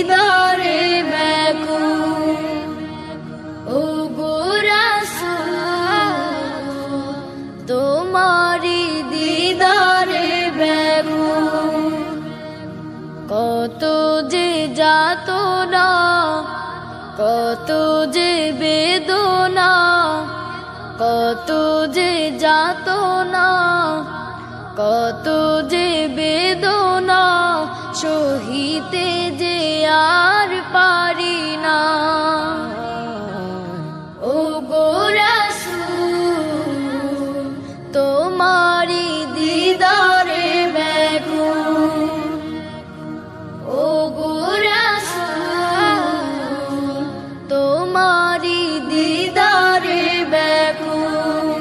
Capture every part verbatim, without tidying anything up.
দিদারে ব্যাকুল ও গো রাসূল তোমারি দিদারে ব্যাকুল কত যে যাতনা কত যে বেদনা কত যে যাতনা কত যে বেদনা সহিতে যে আর পারি না ও গো রাসূল তোমারি দিদারে ব্যাকুল ও গো রাসূল তোমারি দিদারে ব্যাকুল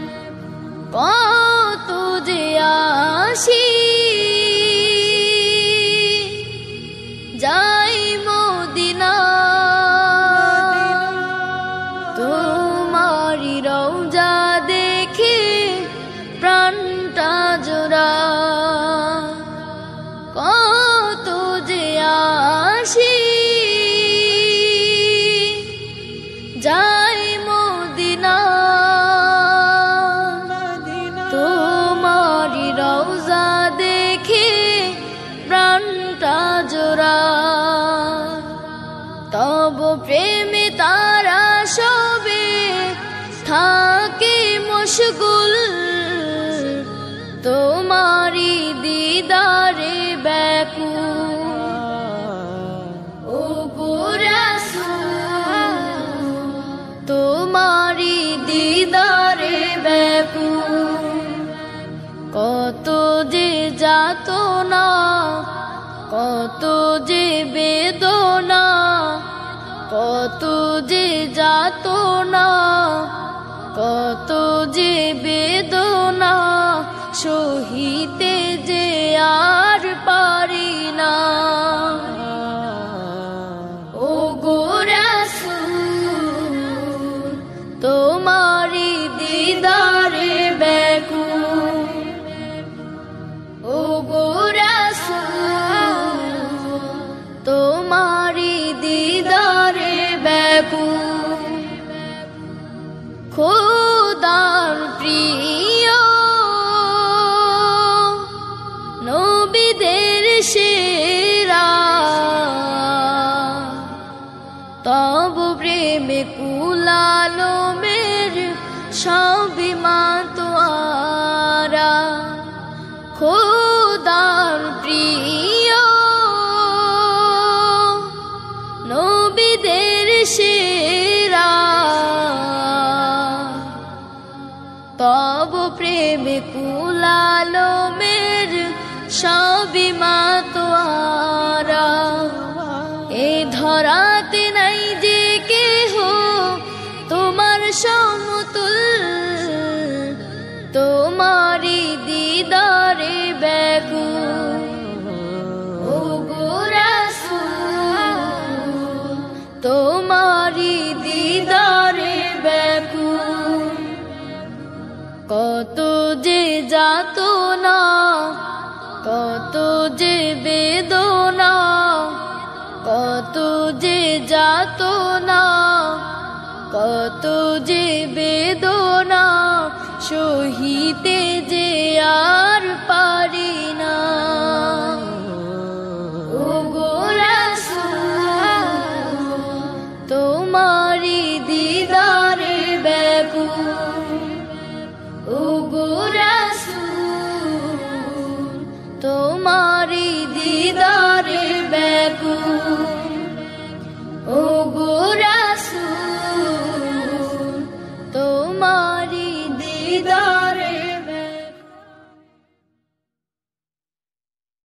কত যে আসি যাই মদিনা তোমারি রওজা দেখে প্রাণটা জোড়া কত যে আসি যাই মদিনা তোমারি রওজা দেখে প্রাণটা জোড়া তব প্রেমে তারা সবে থাকে মশগুল তোমারি দিদারে ব্যাকুল ও গো রাসূল তোমারি দিদারে ব্যাকুল কত যে যাতনা কত যে বেদনা কত যে যাতনা কত যে বেদনা সহিতে যে আর পারি না ও গো রাসূল তোমারি দিদারে ব্যাকুল ও গো রাসূল তোমারি দিদারে ব্যাকুল খোদার প্রিয় নবীদের সেরা তব প্রেমে কুলালো মের সবই মাতোয়ারা খোদার প্রিয় নবীদের সেরা তব প্রেমে কুলালো মের সবই মাতোয়ারা এ ধরাতে নাই যে কেহ তোমার সমতুল তোমারি দিদারে ব্যাকুল ও গো রাসূল তোমারি দিদারে ব্যাকুল কত যে যাতনা কত যে বেদনা কত যে যাতনা কত যে বেদনা সহিতে যে আর পারি না ও গো রাসূল তোমারি দিদারে ব্যাকুল ও গো রাসূল তোমারি দিদারে ব্যাকুল